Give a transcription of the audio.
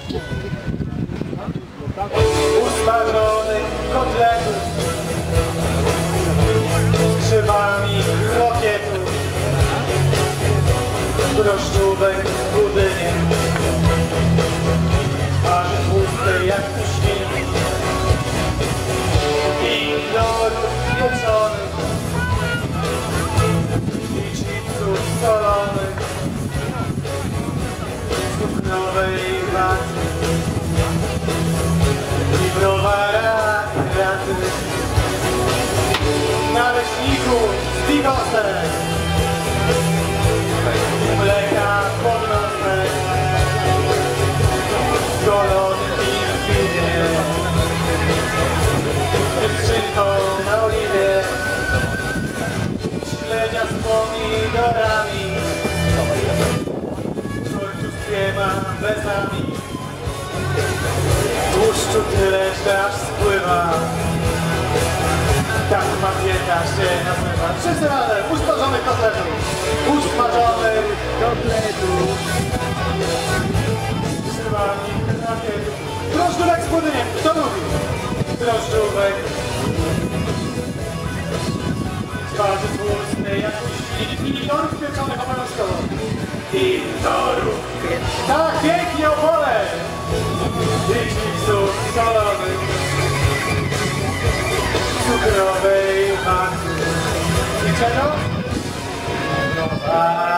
Usmażonych kotletów z grzybami krokietów, drożdżówek w budynie, twarzy tłustej jak u świn i lodów pieczonych i chipsów solonych z cukrowej waty i browara kraty. Na leśniku z bigosem, mleka pod nosem, golonym i piwie, dziewczynką na oliwie, śledzia z pomidorami, czorczu z dwiema bezami, tłuszczu tyle, że aż spływa. Tak makieta się nazywa. Wszyscy razem, usmażonych kotletów. Usmażonych kotletów. Grzybami krokietów. Drożdżówek z budyniem. Kto lubi? Drożdżówek. Twarzy tłustej jak świn. I torów pieczonych obowiązkowo. I torów. Tak, pięknie opole. I chipsów solonych. Cukrowej maty. I czego?